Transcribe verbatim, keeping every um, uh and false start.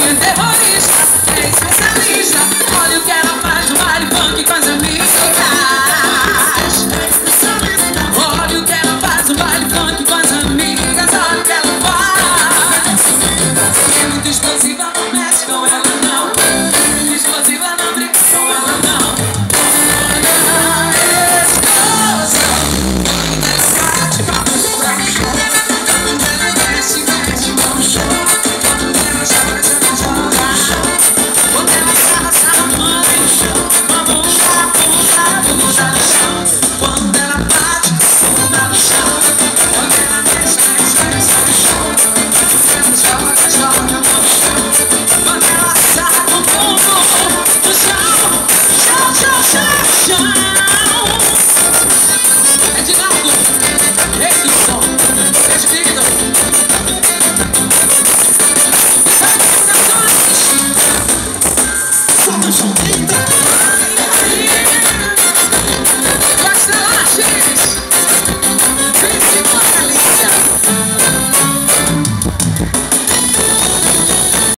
é terrorista, é especialista. Olha o que ela faz no baile funk com as amigas. Olha o que ela faz no baile funk com as amigas. Olha o que ela faz. É muito explosiva, não mexe com ela não. Muito explosiva, não brinca com ela não. Some